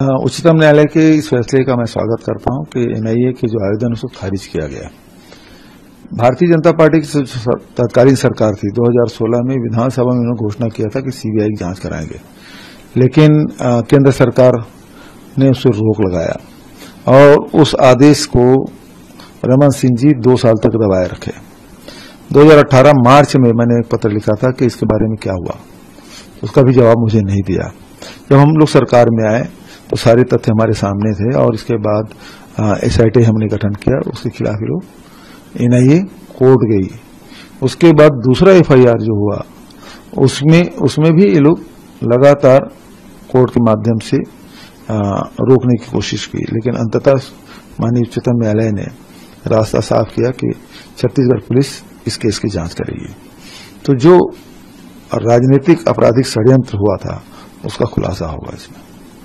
उच्चतम न्यायालय के इस फैसले का मैं स्वागत करता हूं कि एनआईए के जो आवेदन उसको खारिज किया गया। भारतीय जनता पार्टी की तत्कालीन सरकार थी, 2016 में विधानसभा में उन्होंने घोषणा किया था कि सीबीआई की जांच कराएंगे, लेकिन केंद्र सरकार ने उस पर रोक लगाया और उस आदेश को रमन सिंह जी 2 साल तक दबाए रखे। 2018 मार्च में मैंने एक पत्र लिखा था कि इसके बारे में क्या हुआ, उसका भी जवाब मुझे नहीं दिया। जब हम लोग सरकार में आए तो सारे तथ्य हमारे सामने थे और इसके बाद एसआईटी हमने गठन किया, उसके खिलाफ लोग एनआईए कोर्ट गई। उसके बाद दूसरा एफआईआर जो हुआ उसमें भी ये लोग लगातार कोर्ट के माध्यम से रोकने की कोशिश की, लेकिन अंततः माननीय उच्चतम न्यायालय ने रास्ता साफ किया कि छत्तीसगढ़ पुलिस इस केस की जांच करेगी। तो जो राजनीतिक आपराधिक षड्यंत्र हुआ था उसका खुलासा होगा इसमें।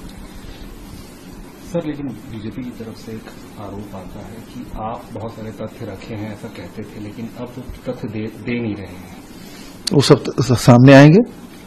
सर, लेकिन बीजेपी की तरफ से एक आरोप आता है कि आप बहुत सारे तथ्य रखे हैं, ऐसा कहते थे, लेकिन अब तो तथ्य दे नहीं रहे हैं। वो सब सामने आएंगे।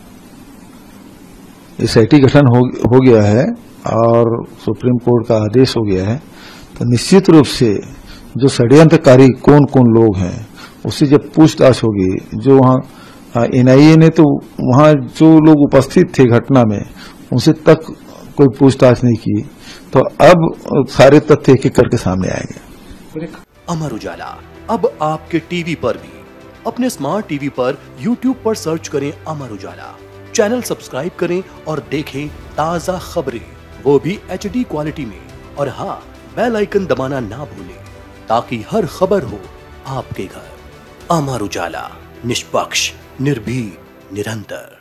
एसआईटी गठन हो गया है और सुप्रीम कोर्ट का आदेश हो गया है, तो निश्चित रूप से जो षड्यंत्रकारी कौन कौन लोग हैं उससे जब पूछताछ होगी, जो वहां एनआईए ने तो वहां जो लोग उपस्थित थे घटना में उनसे तक कोई पूछताछ नहीं की, तो अब सारे तथ्य एक एक करके सामने आएंगे। अमर उजाला अब आपके टीवी पर भी। अपने स्मार्ट टीवी पर यूट्यूब पर सर्च करें अमर उजाला, चैनल सब्सक्राइब करें और देखें ताजा खबरें, वो भी HD क्वालिटी में। और हाँ, बेल आइकन दबाना ना भूलें ताकि हर खबर हो आपके घर। अमर उजाला, निष्पक्ष, निर्भीक, निरंतर।